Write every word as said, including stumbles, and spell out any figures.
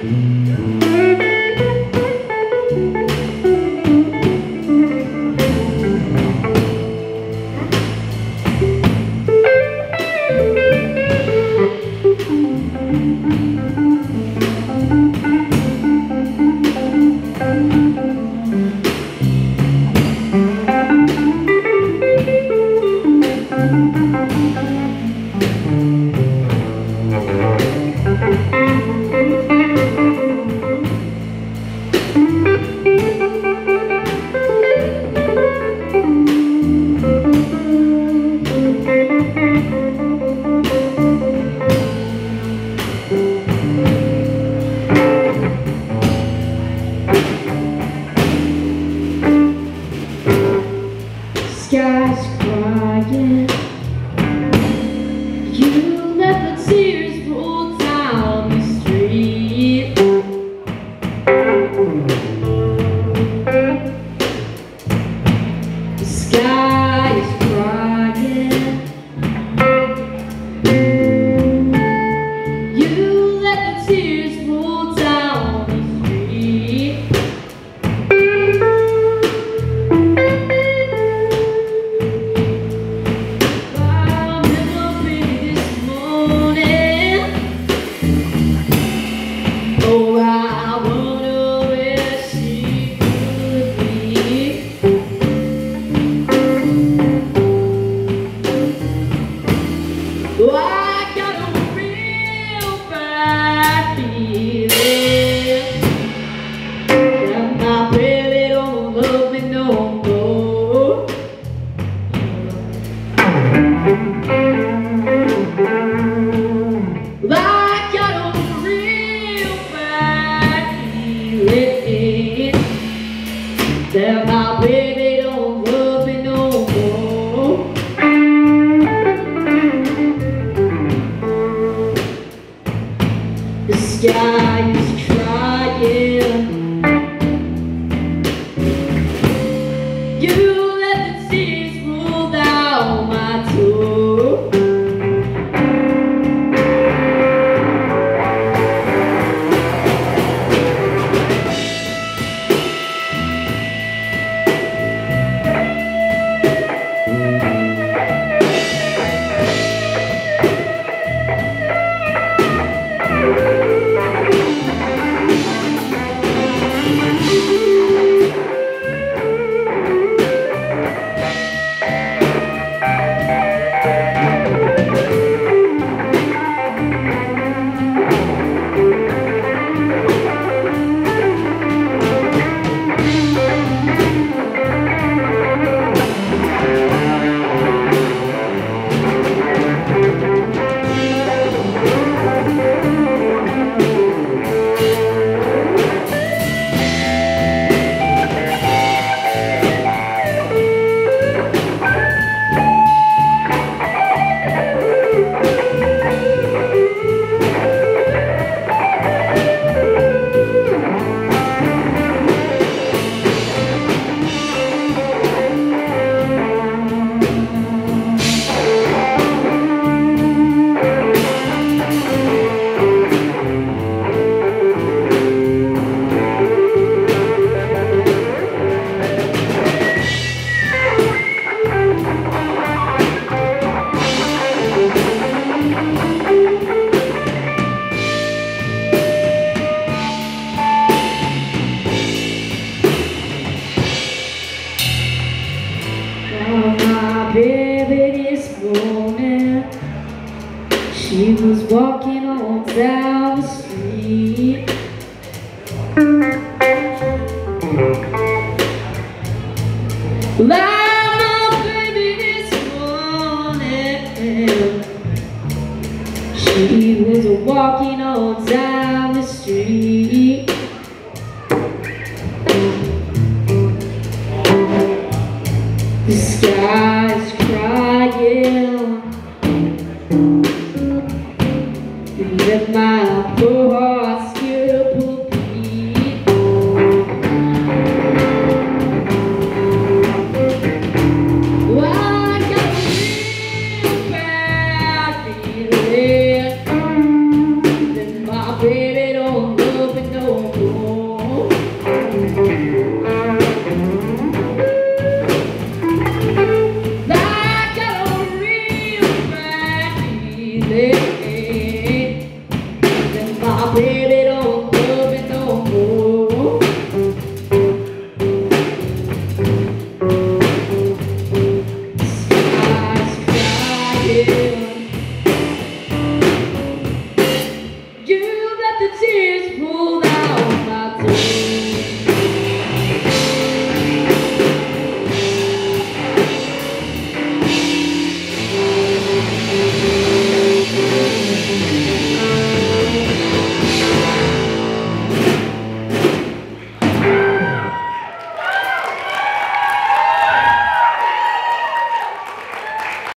Sky's crying. You let the tears roll down the street. The sky is crying. You let the tears roll down the street. Oh, I wonder where she could be. Oh, I got a real bad feeling that my baby don't love me no more. I got a real that my baby don't love me no more. The sky is crying. You